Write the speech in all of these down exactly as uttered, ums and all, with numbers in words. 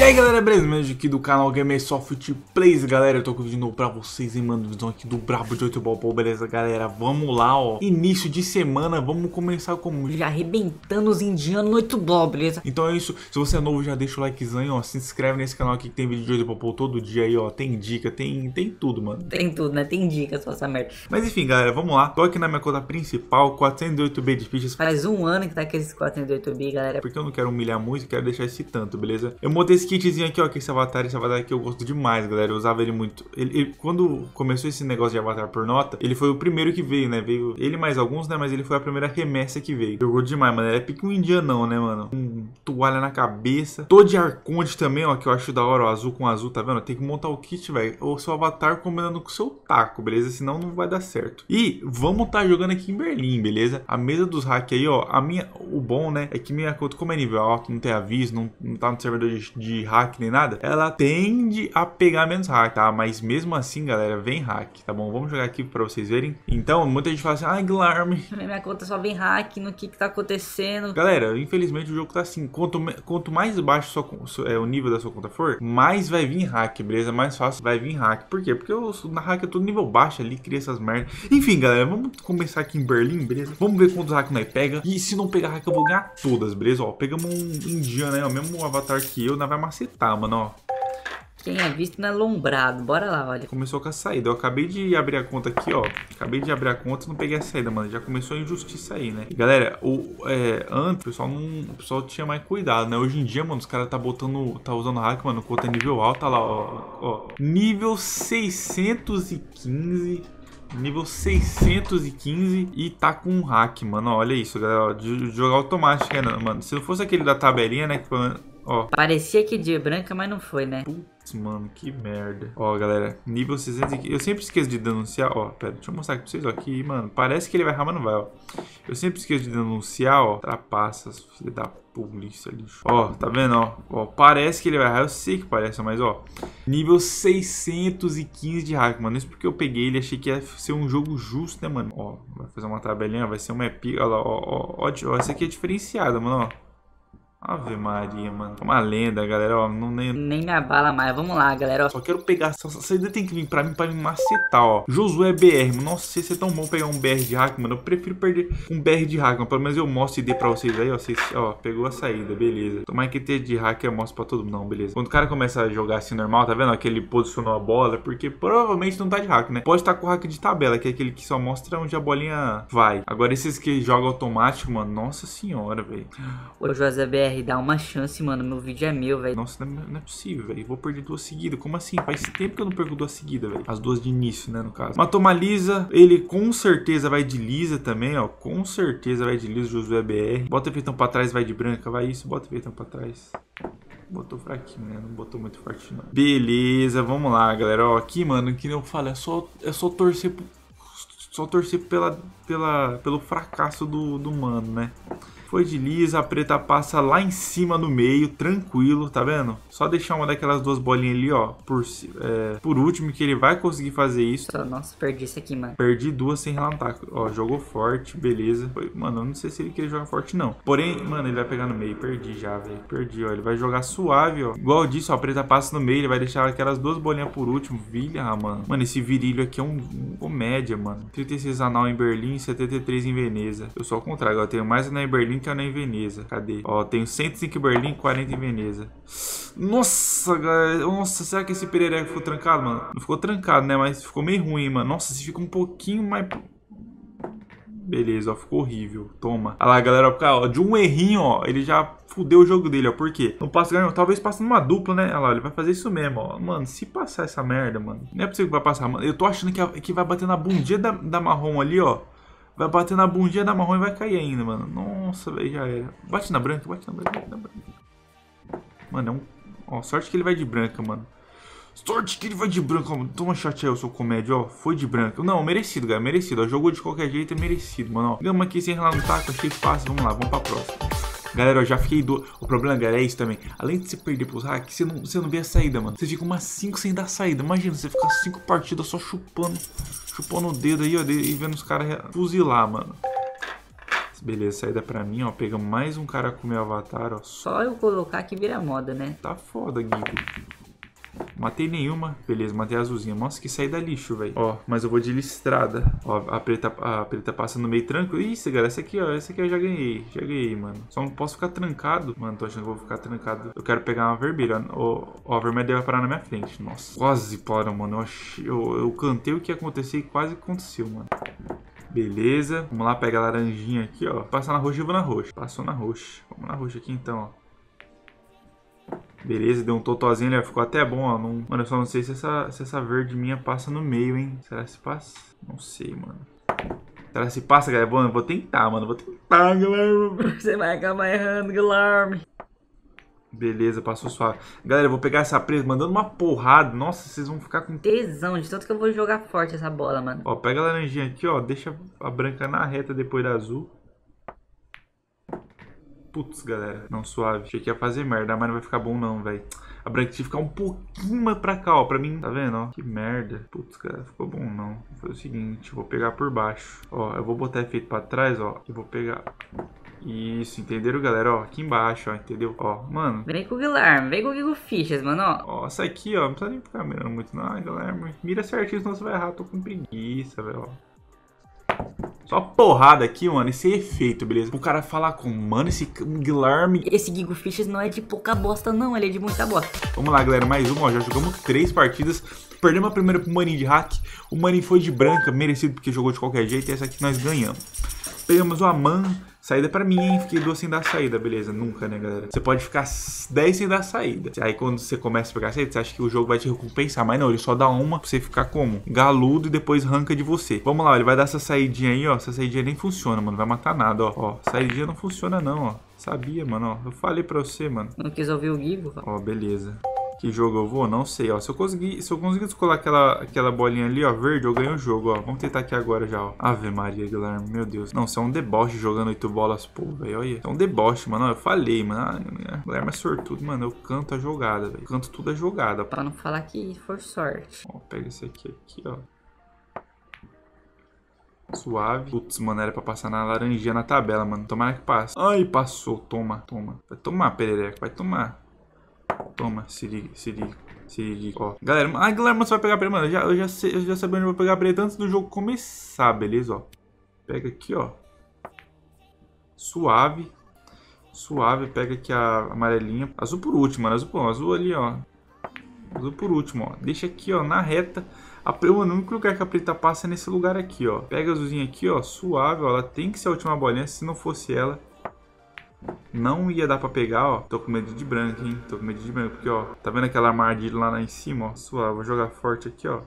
E aí galera, beleza? Mesmo aqui do canal Gamersoft Plays, galera, eu tô com o vídeo novo pra vocês, hein, mano, visão aqui do Brabo de oito ball, pô, beleza, galera, vamos lá, ó, início de semana, vamos começar como? Já arrebentando os indianos no oito ball, beleza? Então é isso, se você é novo, já deixa o likezão, ó, se inscreve nesse canal aqui que tem vídeo de oito ball, pô, todo dia aí, ó, tem dica, tem, tem tudo, mano. Tem tudo, né? Tem dicas pra essa merda. Mas enfim, galera, vamos lá, tô aqui na minha conta principal, quatrocentos e oito B de fichas. Faz um ano que tá aqui esses quatrocentos e oito B, galera. Porque eu não quero humilhar muito, quero deixar esse tanto, beleza? Eu montei esse kitzinho aqui, ó, que esse avatar, esse avatar aqui eu gosto demais, galera. Eu usava ele muito. Ele, ele, quando começou esse negócio de avatar por nota, ele foi o primeiro que veio, né? Veio ele mais alguns, né? Mas ele foi a primeira remessa que veio. Jogou demais, mano. É pique um indianão, né, mano? Um toalha na cabeça. Tô de Arconte também, ó, que eu acho da hora, ó, azul com azul, tá vendo? Tem que montar o kit, velho. O seu avatar combinando com o seu taco, beleza? Senão não vai dar certo. E vamos tá jogando aqui em Berlim, beleza? A mesa dos hacks aí, ó. A minha, o bom, né? É que minha conta, como é nível alto, não tem aviso, não, não tá no servidor de, de hack nem nada, ela tende a pegar menos hack, tá? Mas mesmo assim, galera, vem hack, tá bom? Vamos jogar aqui pra vocês verem. Então, muita gente fala assim, ai, Guilherme, minha conta só vem hack, no que que tá acontecendo? Galera, infelizmente o jogo tá assim, quanto, quanto mais baixo sua, é, o nível da sua conta for, mais vai vir hack, beleza? Mais fácil vai vir hack. Por quê? Porque eu, na hack é tudo nível baixo ali, cria essas merdas. Enfim, galera, vamos começar aqui em Berlim, beleza? Vamos ver quantos hack nós pega. E se não pegar hack, eu vou ganhar todas, beleza? Ó, pegamos um indiano aí, ó, mesmo avatar que eu, nós vai macetar, mano, ó. Quem é visto não é lombrado. Bora lá, olha. Começou com a saída. Eu acabei de abrir a conta aqui, ó. Acabei de abrir a conta e não peguei a saída, mano. Já começou a injustiça aí, né? E, galera, o, é, antes o pessoal, não, o pessoal tinha mais cuidado, né? Hoje em dia, mano, os caras tá botando, tá usando hack, mano. Conta nível alto, tá lá, ó. ó. Nível seiscentos e quinze. Nível seiscentos e quinze e tá com um hack, mano. Olha isso, galera. De jogar automático, né, mano? Se não fosse aquele da tabelinha, né? Ó. Parecia que de branca, mas não foi, né? Putz, mano, que merda. Ó, galera, nível seiscentos e quinze. Eu sempre esqueço de denunciar, ó. Pera, deixa eu mostrar aqui pra vocês, ó. Aqui, mano, parece que ele vai errar, mas não vai, ó. Eu sempre esqueço de denunciar, ó. Trapaças, filho da polícia, lixo. Ó, tá vendo, ó? Ó, parece que ele vai errar. Eu sei que parece, mas, ó. Nível seiscentos e quinze de hack, mano. Isso porque eu peguei ele, achei que ia ser um jogo justo, né, mano? Ó, vai fazer uma tabelinha, vai ser uma epic. Olha lá, ó, ó, ó, ó. Essa aqui é diferenciada, mano, ó. Ave Maria, mano. Uma lenda, galera, ó. Não, nem... nem me abala mais. Vamos lá, galera, ó. Só quero pegar. Essa ainda tem que vir pra mim, pra me macetar, ó. Josué B R, mano. Nossa, se é tão bom pegar um B R de hack, mano. Eu prefiro perder um B R de hack, mano. Pelo menos eu mostro e dê pra vocês aí, ó. Vocês, ó, pegou a saída, beleza. Tomara que ter de hack eu mostro pra todo mundo. Não, beleza. Quando o cara começa a jogar assim normal, tá vendo? Aquele posicionou a bola, porque provavelmente não tá de hack, né? Pode estar com hack de tabela, que é aquele que só mostra onde a bolinha vai. Agora esses que jogam automático, mano. Nossa senhora, velho. Ô, Josué B R, dá uma chance, mano, meu vídeo é meu, velho. Nossa, não é, não é possível, velho. Vou perder duas seguidas. Como assim? Faz tempo que eu não perco duas seguidas, velho. As duas de início, né, no caso. Matou uma lisa. Ele com certeza vai de lisa também, ó. Com certeza vai de lisa, Josué B R. Bota efeitão pra trás, vai de branca. Vai isso, bota efeitão pra trás. Botou fraquinho, né? Não botou muito forte, não. Beleza, vamos lá, galera. Ó, aqui, mano, que nem eu falo, é só, é só torcer pro... Só torcer pela, pela, pelo fracasso do, do mano, né? Foi de lisa, a preta passa lá em cima no meio, tranquilo, tá vendo? Só deixar uma daquelas duas bolinhas ali, ó, por, é, por último, que ele vai conseguir fazer isso. Nossa, perdi isso aqui, mano. Perdi duas sem relatar. Ó, jogou forte, beleza. Foi, mano, eu não sei se ele quer jogar forte, não. Porém, mano, ele vai pegar no meio. Perdi já, velho. Perdi, ó. Ele vai jogar suave, ó. Igual disso, ó, a preta passa no meio, ele vai deixar aquelas duas bolinhas por último. Vilha, mano. Mano, esse virilho aqui é um, um comédia, mano. trinta e seis anal em Berlim, setenta e três em Veneza. Eu sou ao contrário, ó. Eu tenho mais anal em Berlim que anal em Veneza. Cadê? Ó, tenho cento e cinco em Berlim, quarenta em Veneza. Nossa, galera. Nossa, será que esse perereca ficou trancado, mano? Não ficou trancado, né? Mas ficou meio ruim, mano. Nossa, se fica um pouquinho mais... Beleza, ó. Ficou horrível. Toma. Olha lá, galera. Ó, de um errinho, ó. Ele já fudeu o jogo dele, ó. Por quê? Não passa ganho. Talvez passe numa dupla, né? Olha lá, ele vai fazer isso mesmo, ó. Mano, se passar essa merda, mano. Não é possível que vai passar, mano. Eu tô achando que, a, que vai bater na bundinha da, da marrom ali, ó. Vai bater na bundinha da marrom e vai cair ainda, mano. Nossa, velho, já era. Bate na branca, bate na branca, na branca. Mano, é um... Ó, sorte que ele vai de branca, mano. Sorte que ele vai de branca, mano. Toma shot aí, eu sou comédia, ó. Foi de branca. Não, merecido, galera, merecido. Ó, jogou de qualquer jeito, é merecido, mano, ó. Gama aqui sem ralar no taco, achei fácil. Vamos lá, vamos pra próxima. Galera, eu já fiquei do... O problema, galera, é isso também. Além de você perder pros hacks, você não, você não vê a saída, mano. Você fica umas cinco sem dar saída. Imagina, você ficar cinco partidas só chupando... Chupando o dedo aí, ó. E vendo os caras fuzilar, mano. Beleza, saída pra mim, ó. Pegamos mais um cara com meu avatar, ó. Só eu colocar que vira moda, né? Tá foda, Gigo. Matei nenhuma. Beleza, matei a azulzinha. Nossa, que saída lixo, velho. Ó, mas eu vou de listrada. Ó, a preta, a preta passa no meio tranquilo. Isso, galera. Essa aqui, ó. Essa aqui eu já ganhei. Já ganhei, mano. Só não posso ficar trancado. Mano, tô achando que eu vou ficar trancado. Eu quero pegar uma vermelha. Ó, ó a vermelha vai parar na minha frente. Nossa. Quase para, mano. Eu, achei, eu, eu cantei o que ia acontecer e quase aconteceu, mano. Beleza. Vamos lá pegar a laranjinha aqui, ó. Passar na roxa e vou na roxa. Passou na roxa. Vamos na roxa aqui, então, ó. Beleza, deu um totozinho, ele ficou até bom, ó. Não... Mano, eu só não sei se essa, se essa verde minha passa no meio, hein? Será que se passa? Não sei, mano. Será que se passa, galera? Bom, eu vou tentar, mano. Vou tentar, galera. Você vai acabar errando, Guilherme. Beleza, passou suave. Galera, eu vou pegar essa presa, mandando uma porrada. Nossa, vocês vão ficar com tesão de tanto que eu vou jogar forte essa bola, mano. Ó, pega a laranjinha aqui, ó. Deixa a branca na reta depois da azul. Putz, galera. Não, suave. Achei que ia fazer merda, mas não vai ficar bom não, velho. A branca tinha que ficar um pouquinho mais pra cá, ó. Pra mim, tá vendo, ó? Que merda. Putz, galera, ficou bom não. Foi o seguinte, vou pegar por baixo. Ó, eu vou botar efeito pra trás, ó. E vou pegar... Isso, entenderam, galera? Ó, aqui embaixo, ó, entendeu? Ó, mano. Vem com o Guilherme, vem com o Gigo Fichas, mano, ó. Ó, essa aqui, ó, não precisa nem ficar mirando muito, não. Ai, galera, mira certinho, senão você vai errar. Tô com preguiça, velho, ó. Só porrada aqui, mano, esse efeito, beleza? O cara falar com, mano, esse Guilherme... Esse Gigo Fichas não é de pouca bosta, não, ele é de muita bosta. Vamos lá, galera, mais uma, ó, já jogamos três partidas. Perdemos a primeira pro maninho de hack. O maninho foi de branca, merecido porque jogou de qualquer jeito. E essa aqui nós ganhamos. Pegamos o Aman, saída pra mim, hein? Fiquei duas sem dar saída, beleza? Nunca, né, galera? Você pode ficar dez sem dar saída. Aí quando você começa a pegar saída, você acha que o jogo vai te recompensar. Mas não, ele só dá uma pra você ficar como? Galudo e depois arranca de você. Vamos lá, ele vai dar essa saidinha aí, ó. Essa saidinha nem funciona, mano. Não vai matar nada, ó. Ó, saidinha não funciona não, ó. Sabia, mano, ó. Eu falei pra você, mano. Não quis ouvir o Gigo. Ó, beleza. Que jogo eu vou? Não sei, ó. Se eu conseguir, se eu conseguir descolar aquela, aquela bolinha ali, ó, verde, eu ganho o jogo, ó. Vamos tentar aqui agora já, ó. Ave Maria, Guilherme, meu Deus. Não, você é um deboche jogando oito bolas, pô, velho. Olha. Você é um deboche, mano. Eu falei, mano. Ah, Guilherme é sortudo, mano. Eu canto a jogada, velho. Canto tudo a jogada. Pra não falar que for sorte. Ó, pega esse aqui, aqui, ó. Suave. Putz, mano, era pra passar na laranjinha na tabela, mano. Tomara que passe. Ai, passou. Toma, toma. Vai tomar, perereca. Vai tomar. Toma, se liga, se liga, se liga, ó. Galera, ah, galera, você vai pegar a preta, mano. Eu já, eu já, sei, eu já sabia onde eu vou pegar a preta antes do jogo começar, beleza, ó. Pega aqui, ó. Suave. Suave, pega aqui a amarelinha. Azul por último, mano. Azul, por, azul ali, ó. Azul por último, ó. Deixa aqui, ó, na reta. A, mano, o único lugar que a preta passa é nesse lugar aqui, ó. Pega a azulzinha aqui, ó. Suave, ó. Ela tem que ser a última bolinha. Se não fosse ela, não ia dar pra pegar, ó. Tô com medo de branco, hein. Tô com medo de branco, porque, ó. Tá vendo aquela armadilha lá em cima, ó. Suave, vou jogar forte aqui, ó.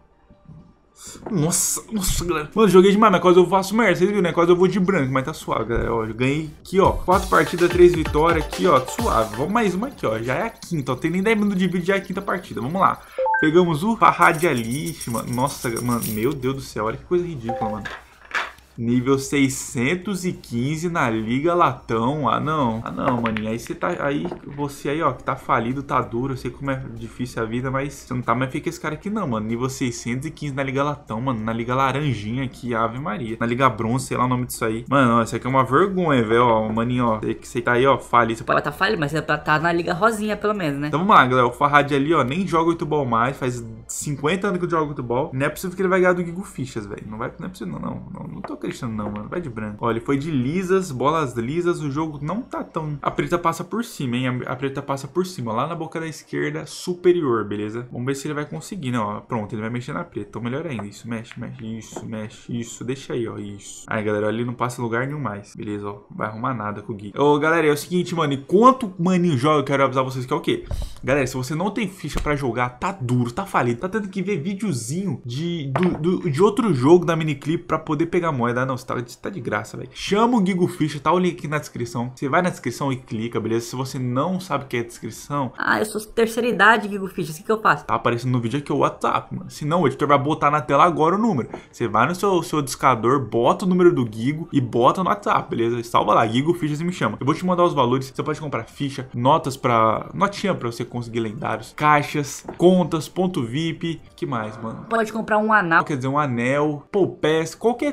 Nossa, nossa, galera. Mano, joguei demais, mas quase eu faço merda. Vocês viram, né? Quase eu vou de branco, mas tá suave, galera. Ó, eu ganhei aqui, ó. Quatro partidas, três vitórias aqui, ó. Suave. Vamos mais uma aqui, ó. Já é a quinta, ó. Tem nem dez minutos de vídeo, já é a quinta partida. Vamos lá. Pegamos o Farradialist, mano. Nossa, mano. Meu Deus do céu. Olha que coisa ridícula, mano. Nível seiscentos e quinze na Liga Latão. Ah, não. Ah, não, maninho. Aí você tá... Aí você aí, ó, que tá falido, tá duro. Eu sei como é difícil a vida, mas você não tá mais feio que esse cara aqui, não, mano. Nível seiscentos e quinze na Liga Latão, mano. Na Liga Laranjinha aqui, Ave Maria. Na Liga Bronze, sei lá o nome disso aí. Mano, ó, isso aqui é uma vergonha, velho. Ó, maninho, ó. Você, você tá aí, ó, falido. Você pode tá falido, mas você tá na Liga Rosinha, pelo menos, né? Então vamos lá, galera. O Farhad ali, ó, nem joga oito ball mais. Faz cinquenta anos que eu jogo oito ball. Não é possível que ele vai ganhar do Gigo Fichas, velho. Não vai... Não é possível, não. Não, não, não tô acreditando, não, mano. Vai de branco. Ó, ele foi de lisas, bolas lisas. O jogo não tá tão... A preta passa por cima, hein? A preta passa por cima, lá na boca da esquerda superior, beleza? Vamos ver se ele vai conseguir, né? Ó, pronto, ele vai mexer na preta. Então melhor ainda. Isso, mexe, mexe. Isso, mexe. Isso, deixa aí, ó. Isso. Aí, galera, ali não passa lugar nenhum mais. Beleza, ó. Vai arrumar nada com o Gui. Ô, galera, é o seguinte, mano. Enquanto maninho joga, eu quero avisar vocês que é o quê? Galera, se você não tem ficha pra jogar, tá duro, tá falido. Tá tendo que ver videozinho de, do, do, de outro jogo da miniclip pra poder pegar moeda. Não, você tá, você tá de graça, velho. Chama o Gigo Ficha, tá o link aqui na descrição. Você vai na descrição e clica, beleza? Se você não sabe o que é a descrição... Ah, eu sou terceira idade, Gigo Ficha. O que que eu faço? Tá aparecendo no vídeo aqui o WhatsApp, mano. Se não, o editor vai botar na tela agora o número. Você vai no seu, seu discador, bota o número do Gigo e bota no WhatsApp, beleza? Salva lá, Gigo Fichas e me chama. Eu vou te mandar os valores. Você pode comprar ficha, notas pra... Notinha pra você conseguir lendários, caixas, contas, ponto V I P. Que mais, mano? Pode comprar um anel. Quer dizer, um anel, Pass, qualquer coisa, beleza?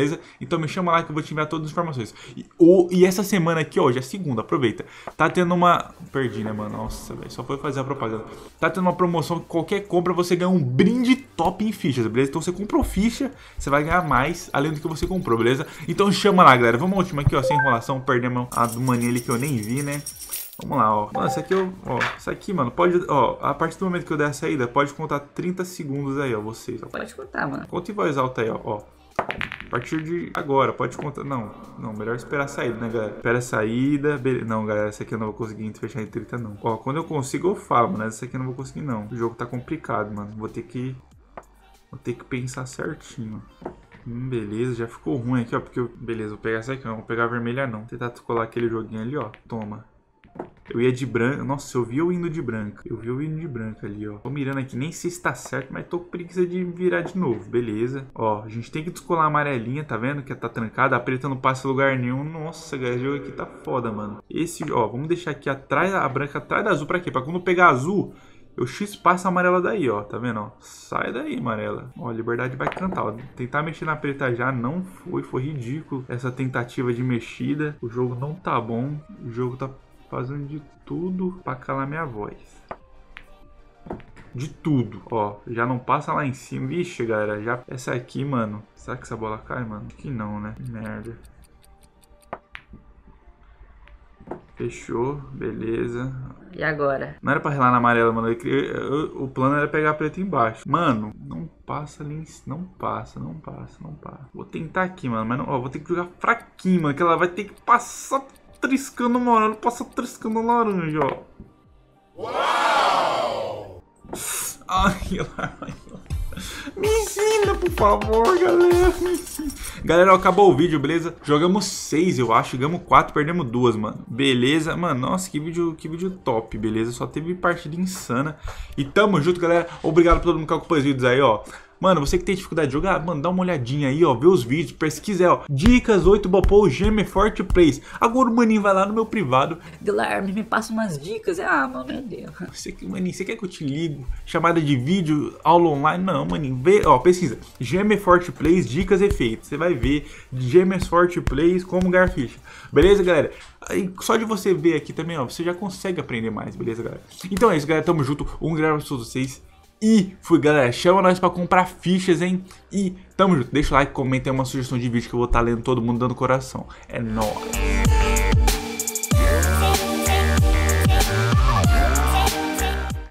beleza? Então me chama lá que eu vou te enviar todas as informações. E, o, e essa semana aqui, ó, hoje é segunda, aproveita. Tá tendo uma... Perdi, né, mano? Nossa, velho, só foi fazer a propaganda. Tá tendo uma promoção que qualquer compra você ganha um brinde top em fichas, beleza? Então você comprou ficha, você vai ganhar mais, além do que você comprou, beleza? Então chama lá, galera. Vamos à última aqui, ó, sem enrolação. Perdemos a do maninho ali que eu nem vi, né? Vamos lá, ó. Mano, isso aqui, eu, ó, isso aqui, mano, pode, ó, a partir do momento que eu der a saída, pode contar trinta segundos aí, ó, vocês. Ó. Pode contar, mano. Conta em voz alta aí, ó, ó. A partir de agora, pode contar. Não, não, melhor esperar a saída, né, galera? Espera a saída. Be... Não, galera, essa aqui eu não vou conseguir fechar em trinta, não. Ó, quando eu consigo, eu falo, mas essa aqui eu não vou conseguir, não. O jogo tá complicado, mano. Vou ter que. Vou ter que pensar certinho. Hum, beleza, já ficou ruim aqui, ó. Porque eu... Beleza, vou pegar essa aqui, não vou pegar a vermelha, não. Vou tentar colar aquele joguinho ali, ó. Toma. Eu ia de branca. Nossa, eu vi eu indo de branca. Eu vi eu indo de branca ali, ó. Tô mirando aqui. Nem sei se tá certo, mas tô com preguiça de virar de novo. Beleza. Ó, a gente tem que descolar a amarelinha, tá vendo? Que tá trancada. A preta não passa em lugar nenhum. Nossa, galera, esse jogo aqui tá foda, mano. Esse, ó, vamos deixar aqui atrás, a branca atrás da azul. Pra quê? Pra quando pegar azul, eu X passo a amarela daí, ó. Tá vendo, ó? Sai daí, amarela. Ó, a liberdade vai cantar, ó. Tentar mexer na preta já não foi. Foi ridículo essa tentativa de mexida. O jogo não tá bom. O jogo tá... fazendo de tudo pra calar minha voz. De tudo. Ó, já não passa lá em cima. Vixe, galera, já... Essa aqui, mano. Será que essa bola cai, mano? Acho que não, né? Merda. Fechou. Beleza. E agora? Não era pra relar na amarela, mano. Eu queria... eu... O plano era pegar a preta embaixo. Mano, não passa ali em... Não passa, não passa, não passa. Vou tentar aqui, mano. Mas não... Ó, vou ter que jogar fraquinho, mano. Que ela vai ter que passar... triscando amarelo, passa triscando laranja, ó. Uau! Ai, ai, me ensina, por favor, galera. Me ensina. Galera, ó, acabou o vídeo, beleza? Jogamos seis, eu acho. Jogamos quatro, perdemos duas, mano. Beleza, mano. Nossa, que vídeo, que vídeo top, beleza? Só teve partida insana. E tamo junto, galera. Obrigado por todo mundo que acompanha os vídeos aí, ó. Mano, você que tem dificuldade de jogar, mano, dá uma olhadinha aí, ó, vê os vídeos, pesquisa, ó, dicas oito Bopou Geometry Plays. Agora o maninho vai lá no meu privado. Guilherme, me passa umas dicas. Ah, mano, meu Deus. Você, maninho, você quer que eu te ligo? Chamada de vídeo, aula online? Não, maninho, vê, ó, pesquisa. Geometry Plays, dicas e efeitos. Você vai ver Geometry Plays como Garfish. Beleza, galera? Aí, só de você ver aqui também, ó, você já consegue aprender mais, beleza, galera? Então é isso, galera, tamo junto. Um grande abraço pra todos vocês. E fui, galera, chama nós pra comprar fichas, hein? E tamo junto, deixa o like, comenta aí uma sugestão de vídeo que eu vou estar lendo todo mundo dando coração. É nóis!